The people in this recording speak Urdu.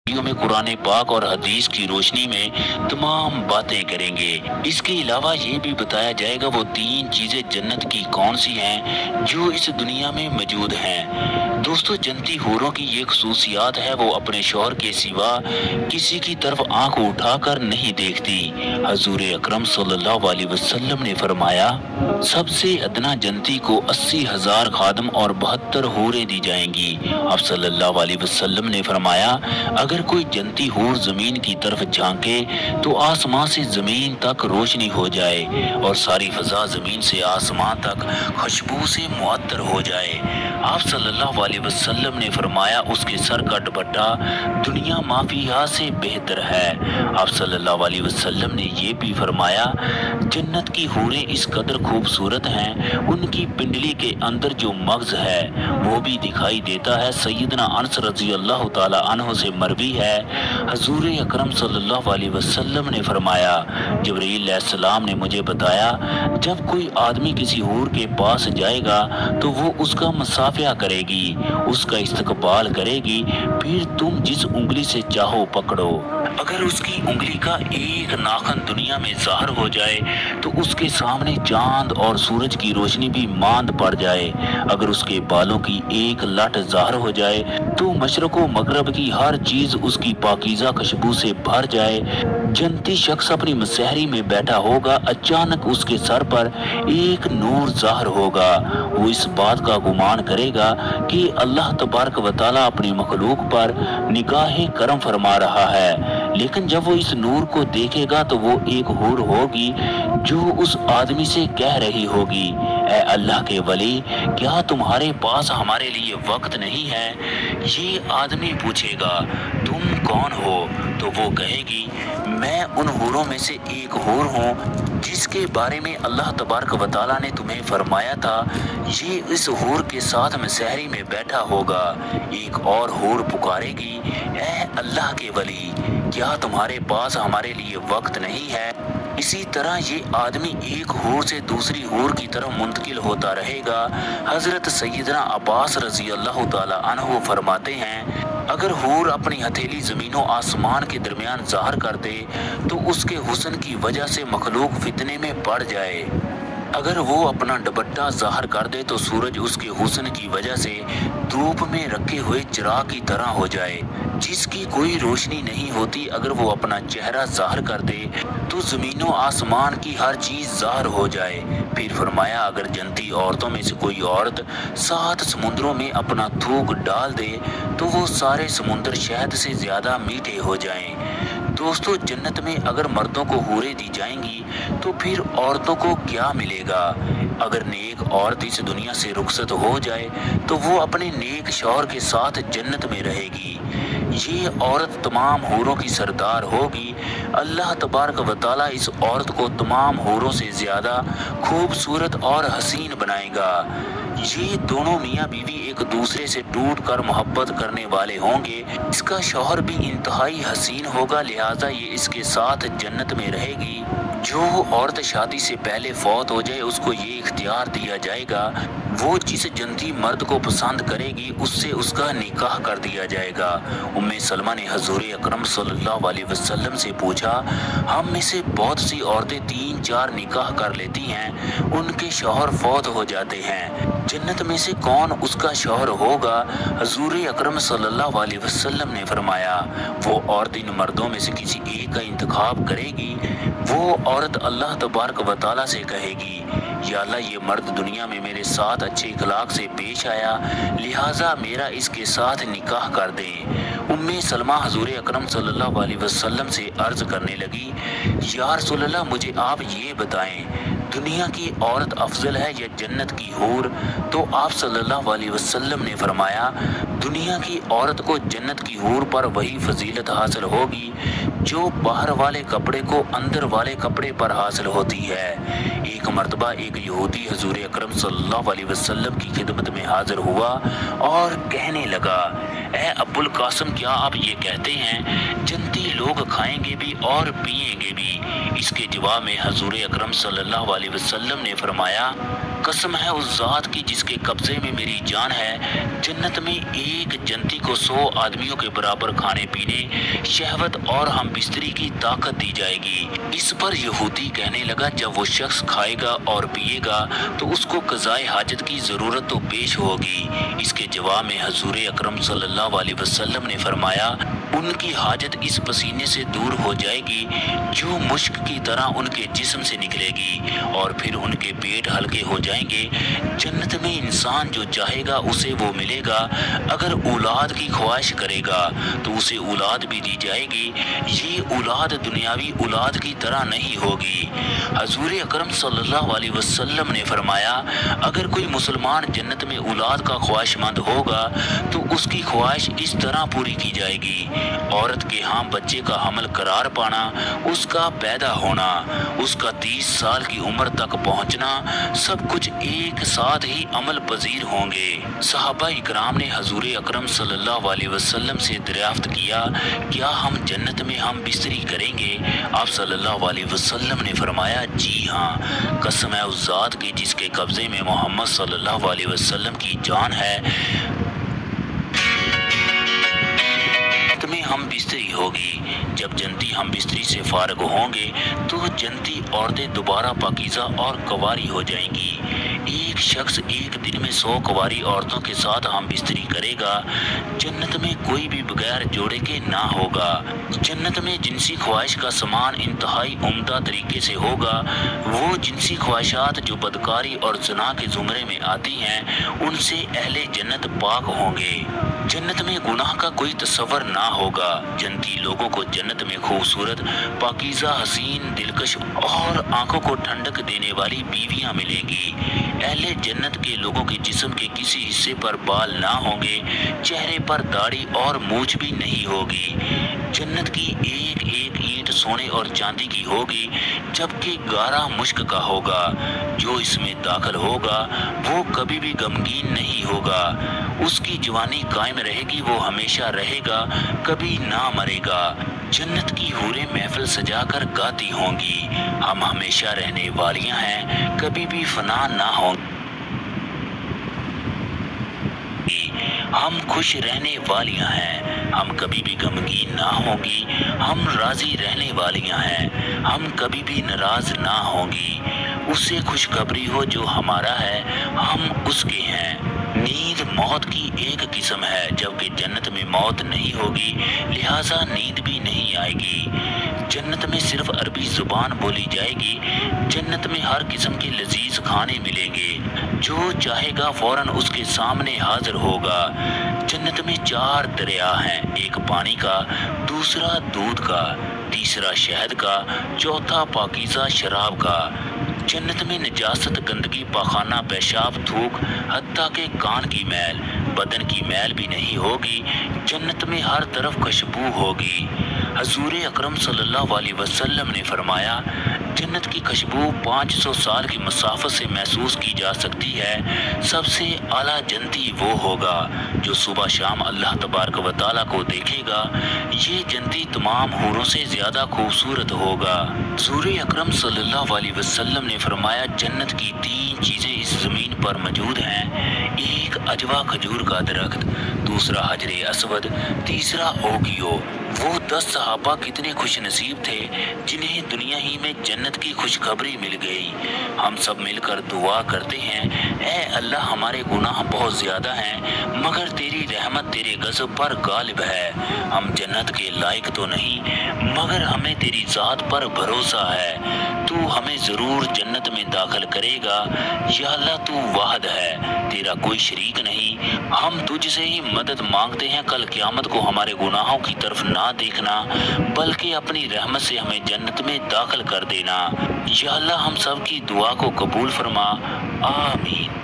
میں قرآن پاک اور حدیث کی روشنی میں تمام باتیں کریں گے۔ اس کے علاوہ یہ بھی بتایا جائے گا وہ 3 چیزیں جنت کی کون سی ہیں جو اس دنیا میں موجود ہیں۔ دوستو، جنتی حوروں کی یہ خصوصیات ہے، وہ اپنے شوہر کے سوا کسی کی طرف آنکھ اٹھا کر نہیں دیکھتی۔ حضور اکرم صلی اللہ علیہ وسلم نے فرمایا، سب سے ادنا جنتی کو 80,000 خادم اور 72 حوریں دی جائیں گی۔ آپ صلی اللہ علیہ وسلم نے فرمایا، اگر کوئی جنتی حور زمین کی طرف جھانکے تو آسمان سے زمین تک روشنی ہو جائے اور ساری فضا زمین سے آسمان تک خوشبو سے معطر ہو جائے۔ آپ صلی اللہ علیہ وسلم نے فرمایا، اس کے سر کا دوپٹہ دنیا ما فیہا سے بہتر ہے۔ آپ صلی اللہ علیہ وسلم نے یہ بھی فرمایا، جنت کی حوریں اس قدر خوبصورت ہیں، ان کی پنڈلی کے اندر جو مغز ہے وہ بھی دکھائی دیتا ہے۔ سیدنا انس رضی اللہ تعالی عنہ سے مروی ہے، حضور اکرم صلی اللہ علیہ وسلم نے فرمایا، جبرائیل علیہ السلام نے مجھے بتایا، جب کوئی آدمی کسی حور کے پاس جائے گا تو وہ اس کا مصافحہ کرے گی، اس کا استقبال کرے گی، پھر تم جس انگلی سے چاہو پکڑو۔ اگر اس کی انگلی کا ایک ناخن دنیا میں ظاہر ہو جائے تو اس کے سامنے چاند اور سورج کی روشنی بھی ماند پڑ جائے۔ اگر اس کے بالوں کی ایک لٹ ظاہر ہو جائے تو مشرق و مغرب کی ہر چیز اس کی پاکیزہ خوشبو سے بھر جائے۔ جنتی شخص اپنی مسحری میں بیٹھا ہوگا، اچانک اس کے سر پر ایک نور ظاہر ہوگا۔ وہ اس بات کا گمان کرے گا کہ اللہ تبارک و تعالی اپنی مخلوق پر نگاہ کرم فرما رہا ہے، لیکن جب وہ اس نور کو دیکھے گا تو وہ ایک حور ہوگی جو اس آدمی سے کہہ رہی ہوگی، اے اللہ کے ولی، کیا تمہارے پاس ہمارے لیے وقت نہیں ہے؟ یہ آدمی پوچھے گا، تم کون ہو؟ تو وہ کہے گی، میں ان حوروں میں سے ایک حور ہوں جس کے بارے میں اللہ تبارک و تعالیٰ نے تمہیں فرمایا تھا۔ یہ اس حور کے ساتھ مسحری میں بیٹھا ہوگا۔ ایک اور حور پکارے گی، اے اللہ کے ولی، کیا تمہارے پاس ہمارے لیے وقت نہیں ہے؟ اسی طرح یہ آدمی ایک حور سے دوسری حور کی طرف منتقل ہوتا رہے گا۔ حضرت سیدنا عباس رضی اللہ تعالی عنہ فرماتے ہیں، اگر حور اپنی ہتھیلی زمین و آسمان کے درمیان ظاہر کر دے تو اس کے حسن کی وجہ سے مخلوق فتنے میں پڑ جائے۔ اگر وہ اپنا دوپٹہ ظاہر کر دے تو سورج اس کے حسن کی وجہ سے دھوپ میں رکھے ہوئے چراغ کی طرح ہو جائے جس کی کوئی روشنی نہیں ہوتی۔ اگر وہ اپنا چہرہ ظاہر کر دے تو زمین و آسمان کی ہر چیز ظاہر ہو جائے۔ پھر فرمایا، اگر جنتی عورتوں میں سے کوئی عورت 7 سمندروں میں اپنا تھوک ڈال دے تو وہ سارے سمندر شہد سے زیادہ میٹھے ہو جائیں۔ دوستو، جنت میں اگر مردوں کو حوریں دی جائیں گی تو پھر عورتوں کو کیا ملے گا؟ اگر نیک عورت اس دنیا سے رخصت ہو جائے تو وہ اپنے نیک شوہر کے ساتھ جنت میں رہے گی۔ یہ عورت تمام حوروں کی سردار ہوگی۔ اللہ تبارک و تعالیٰ اس عورت کو تمام حوروں سے زیادہ خوبصورت اور حسین بنائے گا۔ یہ دونوں میاں بیوی ایک دوسرے سے ٹوٹ کر محبت کرنے والے ہوں گے۔ اس کا شوہر بھی انتہائی حسین ہوگا، لہٰذا یہ اس کے ساتھ جنت میں رہے گی۔ جو عورت شادی سے پہلے فوت ہو جائے اس کو یہ اختیار دیا جائے گا، وہ جس جنتی مرد کو پسند کرے گی اس سے اس کا نکاح کر دیا جائے گا۔ ام سلمہ نے حضور اکرم صلی اللہ علیہ وسلم سے پوچھا، ہم میں سے بہت سی عورتیں 3-4 نکاح کر لیتی ہیں، ان کے شوہر فوت ہو جاتے ہیں، جنت میں سے کون اس کا شوہر ہوگا؟ حضور اکرم صلی اللہ علیہ وسلم نے فرمایا، وہ عورت ان مردوں میں سے کسی ایک کا انتخاب کرے گی۔ وہ عورت اللہ تبارک و تعالیٰ سے کہے گی، یا اللہ، یہ مرد دنیا میں میرے ساتھ اچھے اخلاق سے پیش آیا، لہٰذا میرا اس کے ساتھ نکاح کر دیں۔ ام سلمہ حضور اکرم صلی اللہ علیہ وسلم سے عرض کرنے لگی، یا رسول اللہ، مجھے آپ یہ بتائیں، دنیا کی عورت افضل ہے یا جنت کی حور؟ تو آپ صلی اللہ علیہ وسلم نے فرمایا، دنیا کی عورت کو جنت کی حور پر وہی فضیلت حاصل ہوگی جو باہر والے کپڑے کو اندر والے کپڑے پر حاصل ہوتی ہے۔ ایک مرتبہ ایک یہودی حضور اکرم صلی اللہ علیہ وسلم کی خدمت میں حاضر ہوا اور کہنے لگا، اے ابو القاسم، کیا آپ یہ کہتے ہیں جنتی لوگ کھائیں گے بھی اور پیئیں گے بھی؟ اس کے جواب میں حضور اکرم صلی اللہ علیہ وسلم نے فرمایا، قسم ہے اس ذات کی جس کے قبضے میں میری جان ہے، جنت میں ایک جنتی کو 100 آدمیوں کے برابر کھانے پینے، شہوت اور ہم بستری کی طاقت دی جائے گی۔ اس پر یہودی کہنے لگا جب وہ شخص کھائے گا اور پیے گا تو اس کو قضائے حاجت کی ضرورت تو پیش ہوگی۔ اس کے جواب میں حضور اکرم صلی اللہ علیہ وسلم نے فرمایا، ان کی حاجت اس پسینے سے دور ہو جائے گی جو مشک کی طرح ان کے جسم سے نکلے گی، اور پھر ان کے پیٹ ہلکے ہو جائیں گے۔ جنت میں انسان جو چاہے گا اسے وہ ملے گا۔ اگر اولاد کی خواہش کرے گا تو اسے اولاد بھی دی جائے گی۔ یہ اولاد دنیاوی اولاد کی طرح نہیں ہوگی۔ حضور اکرم صلی اللہ علیہ وسلم نے فرمایا، اگر کوئی مسلمان جنت میں اولاد کا خواہش مند ہوگا تو اس کی خواہش اس طرح پوری کی جائے گی۔ عورت کے ہاں بچے کا حمل قرار پانا، اس کا پیدا ہونا، اس کا 30 سال کی عمر تک پہنچنا، سب کچھ ایک ساتھ ہی عمل پذیر ہوں گے۔ صحابہ اکرام نے حضور اکرم صلی اللہ علیہ وسلم سے دریافت کیا، کیا ہم جنت میں ہم بستری کریں گے؟ آپ صلی اللہ علیہ وسلم نے فرمایا، جی ہاں، قسم ہے اس ذات کی جس کے قبضے میں محمد صلی اللہ علیہ وسلم کی جان ہے، میں ہم بستری ہوگی۔ جب جنتی ہم بستری سے فارغ ہوں گے تو جنتی عورتیں دوبارہ پاکیزہ اور کنواری ہو جائیں گی۔ ایک شخص ایک دن میں 100 کنواری عورتوں کے ساتھ ہم بستری کرے گا۔ جنت میں کوئی بھی بغیر جوڑے کے نہ ہوگا۔ جنت میں جنسی خواہش کا سامان انتہائی عمدہ طریقے سے ہوگا۔ وہ جنسی خواہشات جو بدکاری اور زنا کے زمرے میں آتی ہیں، ان سے اہل جنت پاک ہوں گے۔ جنت میں گناہ کا کوئی تصور نہ ہوگا۔ جنتی لوگوں کو جنت میں خوبصورت، پاکیزہ، حسین، دلکش اور آنکھوں کو ٹھنڈک دینے والی بیویاں ملیں گی۔ اہل جنت کے لوگوں کے جسم کے کسی حصے پر بال نہ ہوں گے، چہرے پر داڑھی اور مونچھ بھی نہیں ہوگی۔ جنت کی ایک ایک اینٹ سونے اور چاندی کی ہوگی، جبکہ گارا مشک کا ہوگا۔ جو اس میں داخل ہوگا وہ کبھی بھی غمگین نہیں ہوگا۔ اس کی جوانی قائم رہے گی، وہ ہمیشہ رہے گا، کبھی نہ مرے گا۔ جنت کی حوریں محفل سجا کر گاتی ہوں گی، ہم ہمیشہ رہنے والیاں ہیں، کبھی بھی فنا نہ ہوں گی، ہم خوش رہنے والیاں ہیں، ہم کبھی بھی غمگین نہ ہوں گی، ہم راضی رہنے والیاں ہیں، ہم کبھی بھی ناراض نہ ہوں گی۔ اس سے خوشخبری ہو جو ہمارا ہے، ہم اس کے ہیں۔ نیند موت کی ایک قسم ہے، جبکہ جنت میں موت نہیں ہوگی، لہٰذا نیند بھی نہیں آئے گی۔ جنت میں صرف عربی زبان بولی جائے گی۔ جنت میں ہر قسم کے لذیذ کھانے ملیں گے، جو چاہے گا فوراً اس کے سامنے حاضر ہوگا۔ جنت میں 4 دریا ہیں، ایک پانی کا، دوسرا دودھ کا، تیسرا شہد کا، چوتھا پاکیزہ شراب کا۔ جنت میں نجاست، گندگی، پاخانہ، پیشاب، تھوک، حتیٰ کہ کان کی میل، بدن کی میل بھی نہیں ہوگی۔ جنت میں ہر طرف خوشبو ہوگی۔ حضور اکرم صلی اللہ علیہ وسلم نے فرمایا، جنت کی خوشبو 500 سال کی مسافت سے محسوس کی جا سکتی ہے۔ سب سے اعلیٰ جنتی وہ ہوگا جو صبح شام اللہ تبارک و تعالیٰ کو دیکھے گا۔ یہ جنتی تمام حوروں سے زیادہ خوبصورت ہوگا۔ حضور اکرم صلی اللہ علیہ وسلم نے فرمایا، جنت کی 3 چیزیں اس زمین پر موجود ہیں، ایک عجوا کھجور کا درخت، دوسرا حجر اسود، تیسرا اوگیو۔ وہ 10 صحابہ کتنے خوش نصیب تھے جنہیں دنیا ہی میں جنت کی خوشخبری مل گئی۔ ہم سب مل کر دعا کرتے ہیں، اے اللہ، ہمارے گناہ بہت زیادہ ہیں، مگر تیری رحمت تیرے غضب پر غالب ہے۔ ہم جنت کے لائق تو نہیں، مگر ہمیں تیری ذات پر بھروسہ ہے، تو ہمیں ضرور جنت میں داخل کرے گا۔ یا اللہ، تو واحد ہے، تیرا کوئی شریک نہیں۔ ہم تجھ سے ہی مدد مانگتے ہیں، کل قیامت کو ہمارے گناہوں کی طرف نہ دیکھنا، بلکہ اپنی رحمت سے ہمیں جنت میں داخل کر دینا۔ یا اللہ، ہم سب کی دعا کو قبول فرما، آمین۔